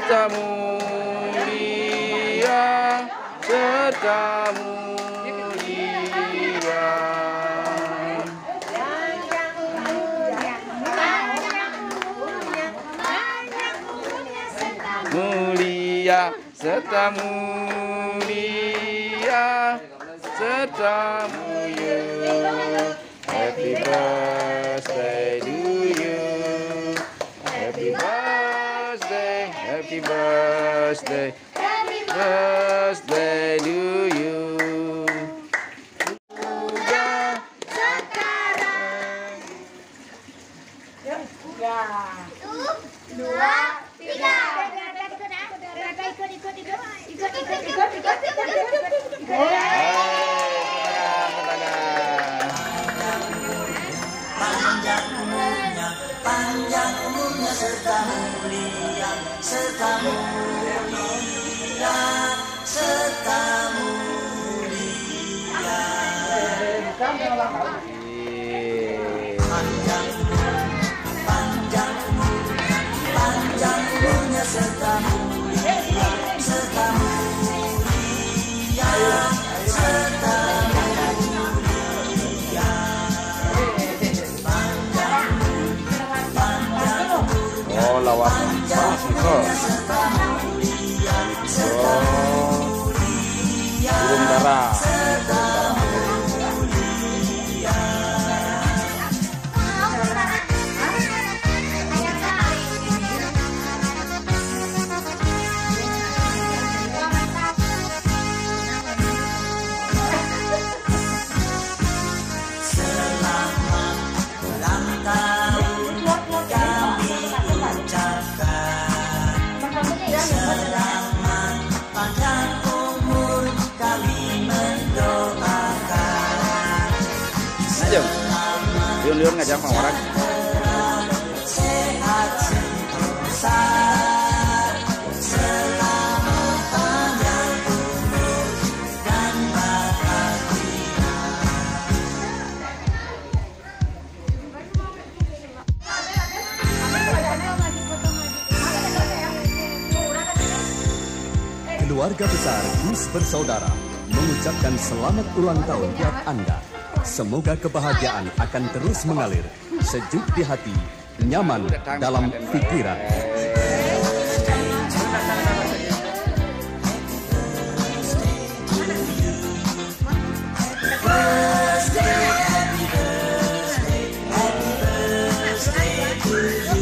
serta mulia, serta mulia. Mulia, serta mulia, serta mulia. Happy birthday to you. Happy birthday, happy birthday, happy birthday to you. Udah sekarang. Ya. 1, 2, 3. Panjang umurnya serta mulia, serta mulia, serta mulia. Panjang umurnya serta mulia, serta mulia, serta lawan Pasiko burung dara. Liun ngajak orang. Sehat sentosa, selamat panjang umur dan bahagia. Keluarga besar Gus Bersaudara mengucapkan selamat ulang tahun buat Anda. Semoga kebahagiaan akan terus mengalir, sejuk di hati, nyaman dalam pikiran. Happy birthday to you.